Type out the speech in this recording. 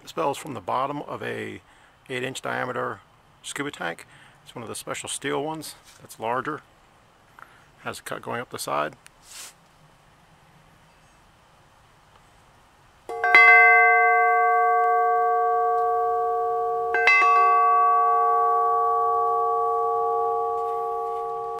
This bell is from the bottom of a 8-inch diameter scuba tank. It's one of the special steel ones that's larger. Has a cut going up the side.